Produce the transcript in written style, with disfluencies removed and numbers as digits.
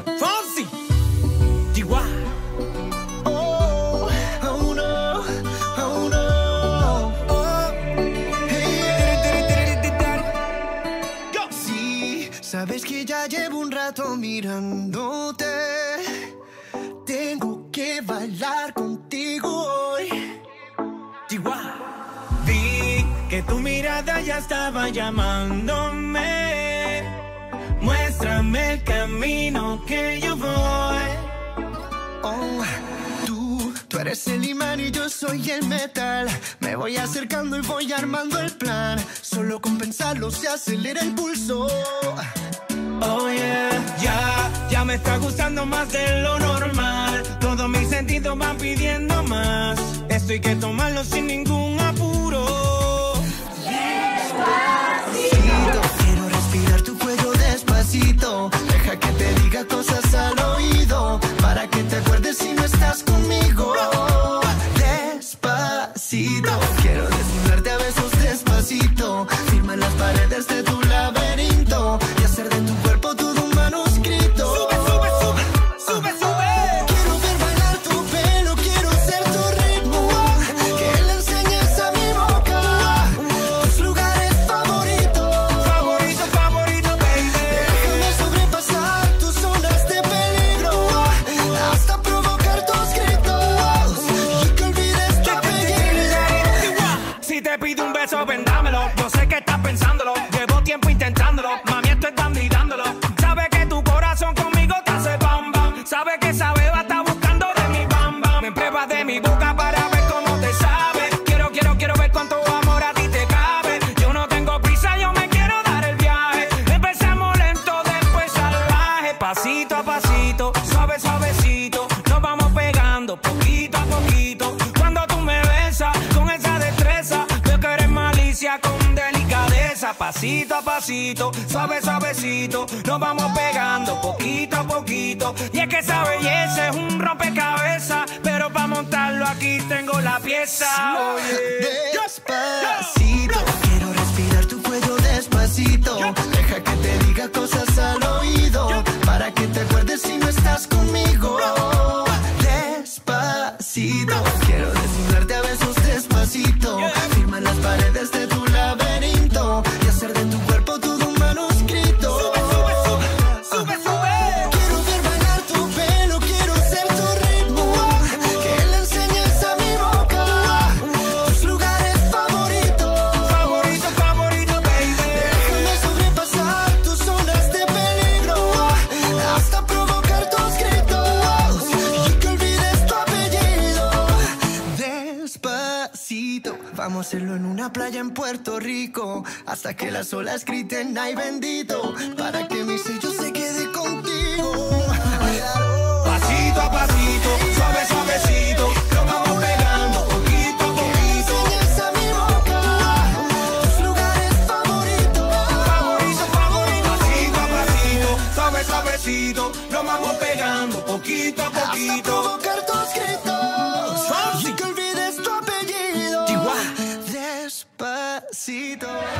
Fonsi, Chihuahua. Oh, oh no, oh no, oh. Hey. Sí, sabes que ya llevo un rato mirándote. Tengo que bailar contigo hoy. Chihuahua. Vi que tu mirada ya estaba llamándome. Muéstrame el camino que yo voy. Oh, tú eres el imán y yo soy el metal. Me voy acercando y voy armando el plan. Solo con pensarlo se acelera el pulso. Oh yeah, ya me está gustando más de lo normal. Todos mis sentidos van pidiendo más. Esto hay que tomarlo sin ningún apuro. Despacito, quiero respirar tu cuello despacito. Deja que te diga cosas al oído, para que te acuerdes si no estás conmigo. Despacito, quiero desnudarte a besos despacito. Firma las paredes de tu laberinto y hacer de tu cuerpo todo un manuscrito. Sube, sube, sube, sube, sube. Quiero ver bailar tu pelo, quiero ser tu ritmo. Que le enseñes a mi boca tus lugares favoritos. Favorito, favorito, baby. Déjame sobrepasar tus zonas de peligro, hasta provocar tus gritos y que olvides tu apellido. Si te pido un beso, vendámelo. Yo sé que estás pensándolo. Llevo tiempo intentándolo. Mami, esto es dando y dándolo. Sabe que tu corazón conmigo te hace bam bam. Sabe que esa beba está buscando de mi bam bam. Me pruebas de mi boca para ver cómo te sabe. Quiero ver cuánto amor a ti te cabe. Yo no tengo prisa, yo me quiero dar el viaje. Empezamos lento, después salvaje. Pasito a pasito, suave, suavecito. Nos vamos pegando poquito a poquito. Cuando tú me besas con esa destreza, veo que eres malicia con delicadeza. Pasito a pasito, suave, suavecito. Nos vamos pegando poquito a poquito. Y es que esa belleza es un rompecabezas, pero para montarlo aquí tengo la pieza. Despacito, quiero respirar tu cuello despacito. Deja que te diga cosas al oído, para que te acuerdes si no estás conmigo. Despacito, quiero desnudarte a besos despacito. Firma las paredes de tu laberinto y hacer de tu cuerpo todo un manuscrito. Sube, sube. Quiero ver bailar tu pelo, quiero ser tu ritmo. Que le enseñes a mi boca tus lugares favoritos. Favorito, favorito, baby. Déjame sobrepasar tus zonas de peligro, hasta provocar tus gritos y que olvides tu apellido. Despacito, vamos a hacerlo en una playa en Puerto Rico, hasta que las olas griten ay bendito, para que mi sello se quede contigo. Pasito a pasito, suave, suavecito. Nos vamos pegando poquito a poquito. Enseñas a mi boca tus lugares favoritos. Favorito, favorito. Pasito a pasito, suave, suavecito. Nos vamos pegando poquito a Hasta poquito. provocar tus gritos y que olvides tu apellido. Chihuahua. Despacito.